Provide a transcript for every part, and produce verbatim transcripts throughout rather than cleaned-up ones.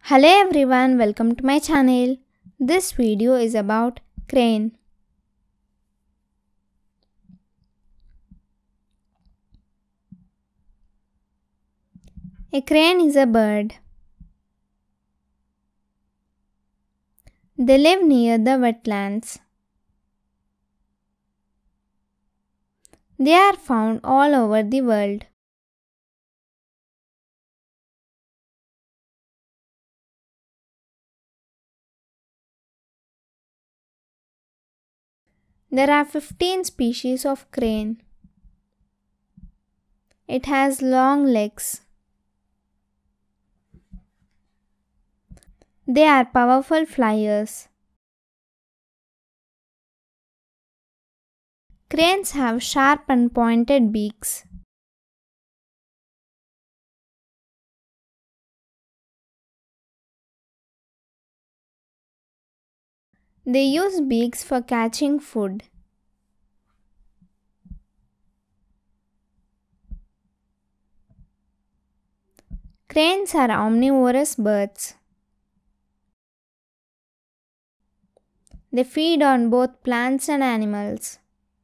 Hello everyone, welcome to my channel. This video is about crane. A crane is a bird. They live near the wetlands. They are found all over the world. There are fifteen species of crane. It has long legs. They are powerful flyers. Cranes have sharp and pointed beaks. They use beaks for catching food. Cranes are omnivorous birds. They feed on both plants and animals.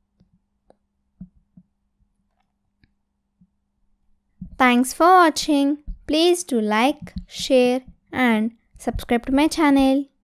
Thanks for watching. Please do like, share and subscribe to my channel.